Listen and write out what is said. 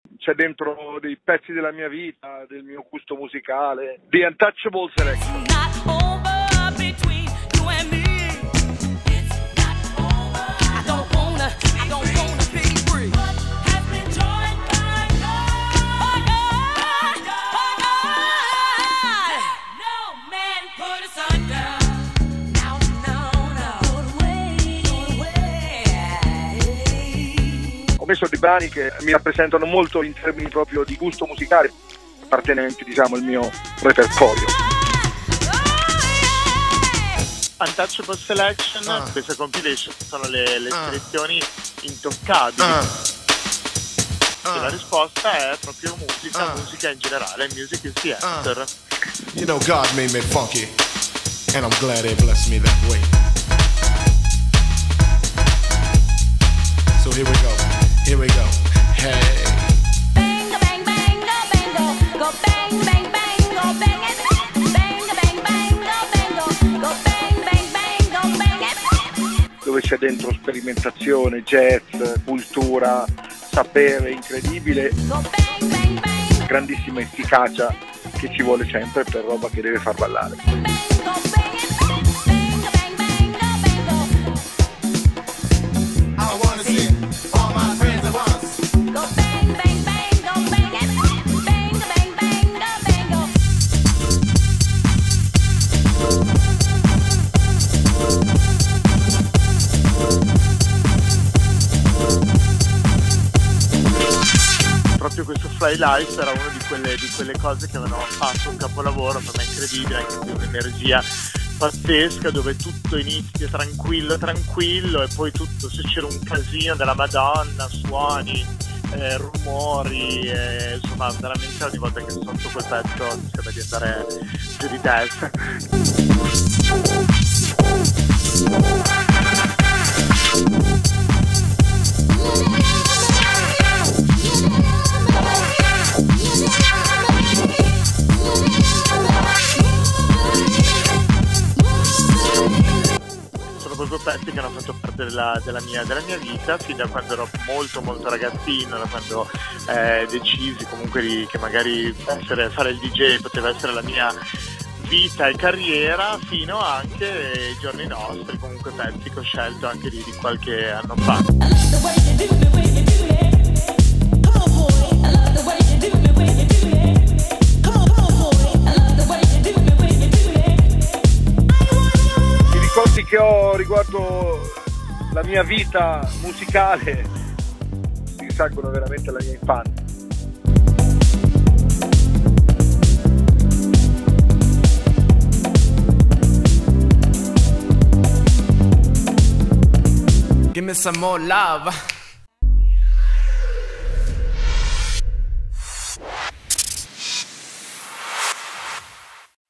C'è dentro dei pezzi della mia vita, del mio gusto musicale. The Untouchable Selection. Ho messo dei brani che mi rappresentano molto in termini proprio di gusto musicale, appartenenti, diciamo, al mio repertorio. Untouchable Selection, questa compilation sono le selezioni intoccabili. E la risposta è proprio musica in generale, music is the answer. You know, God made me funky, and I'm glad He blessed me that way. So here we go, hey. Bang, bang, bang, go bang, bang, bang, go bang it. Bang, bang, bang, go bang, bang, bang, go bang it. Dove c'è dentro sperimentazione, jazz, cultura, sapere incredibile, grandissima efficacia che ci vuole sempre per roba che deve far ballare. Proprio questo Fly Life era una di quelle cose che avevano fatto un capolavoro per me incredibile, anche di un'energia pazzesca, dove tutto inizia tranquillo e poi tutto, se c'era un casino della Madonna, suoni, rumori, insomma veramente ogni volta che sotto quel pezzo mi sembra di andare giù di testa. Proprio pezzi che hanno fatto parte della mia vita fin da quando ero molto ragazzino, da quando decisi comunque che magari fare il DJ poteva essere la mia vita e carriera, fino anche ai giorni nostri, comunque pezzi che ho scelto anche di qualche anno fa. Che ho riguardo la mia vita musicale risalgono veramente alla mia infanzia. Give me some more love.